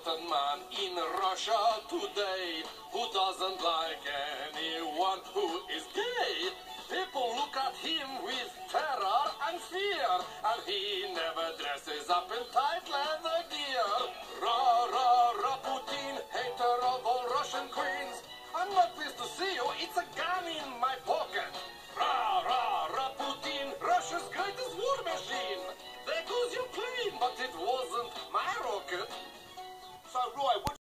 certain man in Russia today who doesn't like anyone who is gay. People look at him with terror and fear, and he never dresses up in tight leather gear. Ra, ra, ra, Putin, hater of all Russian queens. I'm not pleased to see you, it's a gun in my pocket. Ra, ra, ra, Putin, Russia's greatest war machine. There goes your plane, but it wasn't my rocket. So, Roy,